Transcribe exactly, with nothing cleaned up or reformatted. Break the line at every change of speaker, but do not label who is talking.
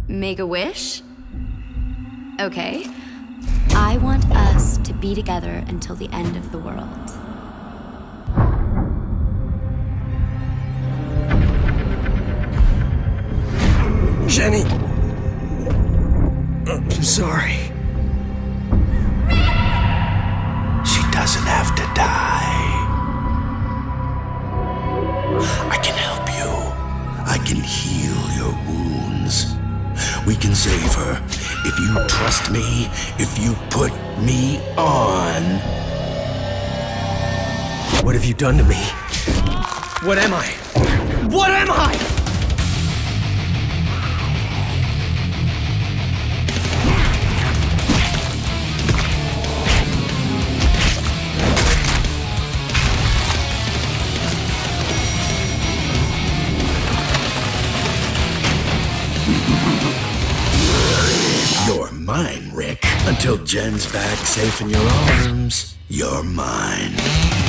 Make a wish? Okay. I want us to be together until the end of the world.
Jenny! I'm sorry.
She doesn't have to die. I can help you. I can heal your wounds. We can save her if you trust me, if you put me on.
What have you done to me? What am I? What am I?
You're mine, Rick. Until Jen's back safe in your arms, you're mine.